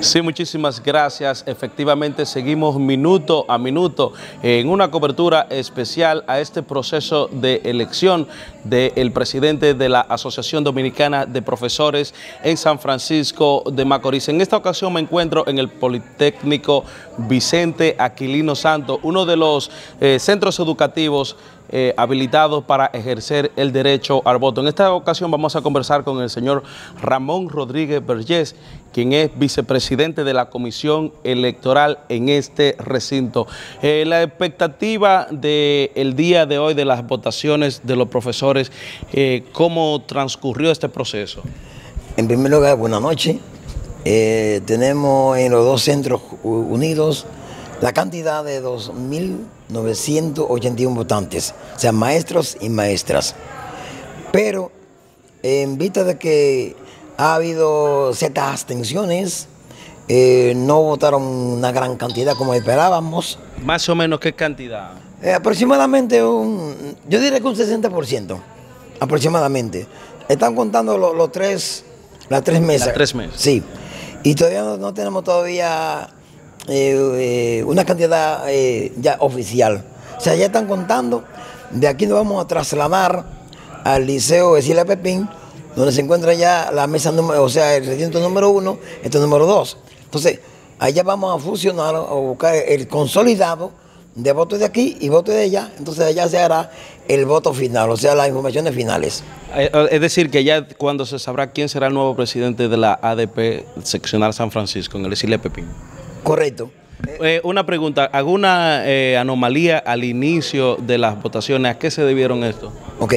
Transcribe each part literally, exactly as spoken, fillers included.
Sí, muchísimas gracias. Efectivamente, seguimos minuto a minuto en una cobertura especial a este proceso de elección del presidente de la Asociación Dominicana de Profesores en San Francisco de Macorís. En esta ocasión me encuentro en el Politécnico Vicente Aquilino Santos, uno de los eh, centros educativos Eh, habilitados para ejercer el derecho al voto. En esta ocasión vamos a conversar con el señor Ramón Rodríguez Vergés, quien es vicepresidente de la Comisión Electoral en este recinto. Eh, la expectativa del día de hoy de las votaciones de los profesores, eh, ¿cómo transcurrió este proceso? En primer lugar, buenas noches. Eh, tenemos en los dos centros unidos la cantidad de dos mil novecientos ochenta y uno votantes, o sea, maestros y maestras. Pero en vista de que ha habido ciertas abstenciones, eh, no votaron una gran cantidad como esperábamos. ¿Más o menos qué cantidad? Eh, aproximadamente, un, yo diría que un sesenta por ciento, aproximadamente. Están contando los, los tres, las tres mesas. Las tres mesas. Sí, y todavía no, no tenemos todavía Eh, eh, una cantidad eh, ya oficial. O sea, ya están contando. De aquí nos vamos a trasladar al Liceo Ercilia Pepín, donde se encuentra ya la mesa número, o sea, el recinto número uno, este número dos. Entonces, allá vamos a fusionar o buscar el consolidado de votos de aquí y votos de allá. Entonces allá se hará el voto final, o sea, las informaciones finales. Es decir, que ya cuando se sabrá quién será el nuevo presidente de la A D P seccional San Francisco en el Ercilia Pepín. Correcto. Eh, una pregunta, ¿alguna eh, anomalía al inicio de las votaciones? ¿A qué se debieron esto? Ok.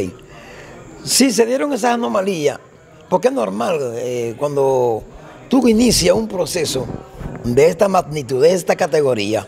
Sí, se dieron esas anomalías, porque es normal eh, cuando tú inicias un proceso de esta magnitud, de esta categoría,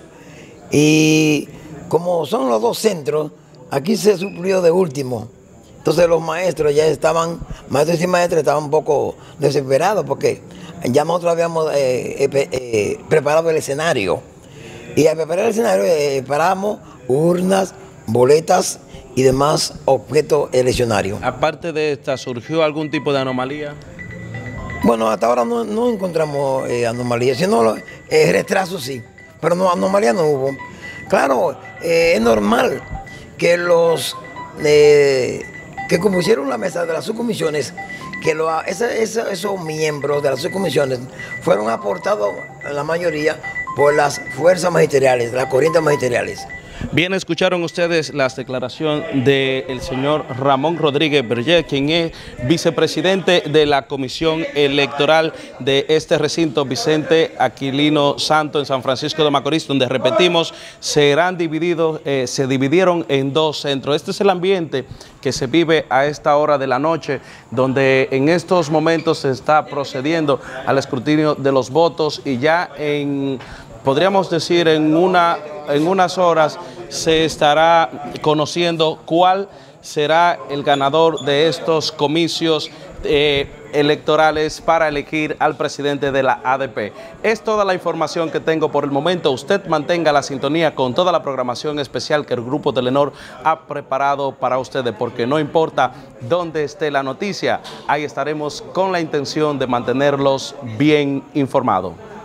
y como son los dos centros, aquí se suplió de último. Entonces los maestros ya estaban, maestros y maestras estaban un poco desesperados porque ya nosotros habíamos eh, eh, eh, preparado el escenario. Y al preparar el escenario eh, preparamos urnas, boletas y demás objetos eleccionarios. Aparte de esta, ¿surgió algún tipo de anomalía? Bueno, hasta ahora no, no encontramos eh, anomalías, sino eh, retrasos sí, pero no, anomalía no hubo. Claro, eh, es normal que los eh, que compusieron la mesa de las subcomisiones, que lo, esa, esa, esos miembros de las subcomisiones fueron aportados, la mayoría, por las fuerzas magisteriales, las corrientes magisteriales. Bien, escucharon ustedes las declaraciones del señor Ramón Rodríguez Vergés, quien es vicepresidente de la Comisión Electoral de este recinto Vicente Aquilino Santos en San Francisco de Macorís, donde, repetimos, serán divididos, eh, se dividieron en dos centros. Este es el ambiente que se vive a esta hora de la noche, donde en estos momentos se está procediendo al escrutinio de los votos y ya en, podríamos decir, en una... en unas horas se estará conociendo cuál será el ganador de estos comicios eh, electorales para elegir al presidente de la A D P. Es toda la información que tengo por el momento. Usted mantenga la sintonía con toda la programación especial que el Grupo Telenor ha preparado para ustedes, porque no importa dónde esté la noticia, ahí estaremos con la intención de mantenerlos bien informados.